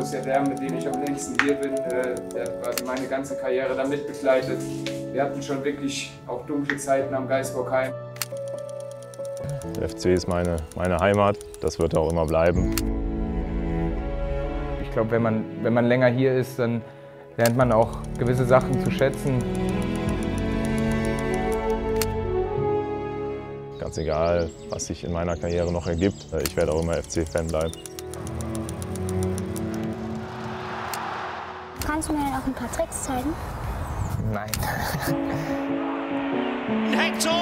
ist ja der, mit dem ich am längsten hier bin. Der hat quasi meine ganze Karriere da mitbegleitet. Wir hatten schon wirklich auch dunkle Zeiten am Geisbockheim. Der FC ist meine Heimat, das wird auch immer bleiben. Ich glaube, wenn man länger hier ist, dann lernt man auch gewisse Sachen zu schätzen. Ganz egal, was sich in meiner Karriere noch ergibt, ich werde auch immer FC-Fan bleiben. Kannst du mir noch ein paar Tricks zeigen? Nein. Hector!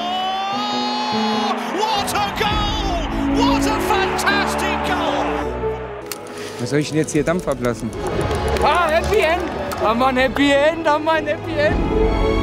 What a goal! What a fantastic goal! Was soll ich denn jetzt hier Dampf ablassen? Ah, Happy End! Oh Mann, Happy End! Oh Mann, Happy End!